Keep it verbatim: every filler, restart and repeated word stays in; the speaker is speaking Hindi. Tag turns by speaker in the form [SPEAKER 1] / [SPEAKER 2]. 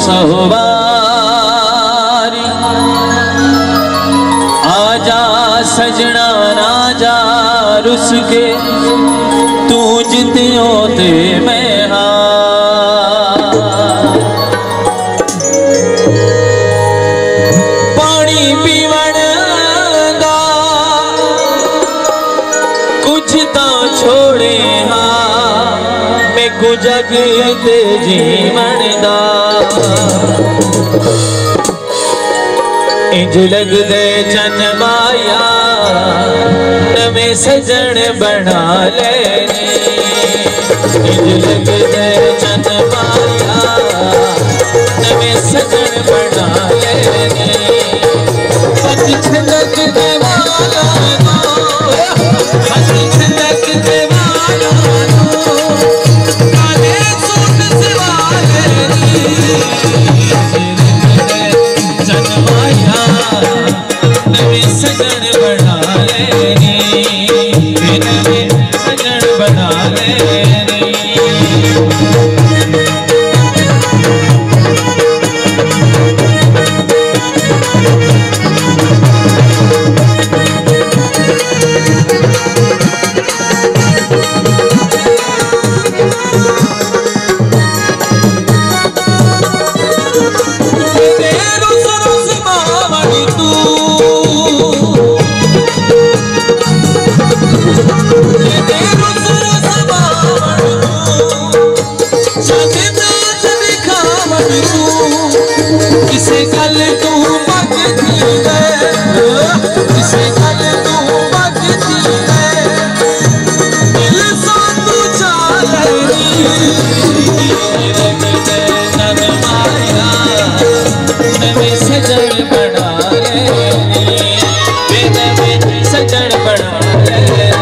[SPEAKER 1] सवारी। आजा सजना ना जा रुस के, तू जितियो ते मैं हार। पानी पीवण दा कुछ तो छोड़े हाँ, मैं को जग ते जीवन दा। इंज लगदे चन माया नवे सजन बना लेने। इंज लगदे चन माया नवे सजन बना लेने। हथ छलक दे वाला नो, हथ छलक दे वाला नो, काले सूट सिवा लेनी। चन माया नवे सजन बना लेनी, नवे सजन बना लेनी। किसे गल तू बगती है, किसे गल तू बगती है, दिल सो तू चालनी। चन माया नवे सजन बना लेनी, नवे सजन बना लेनी।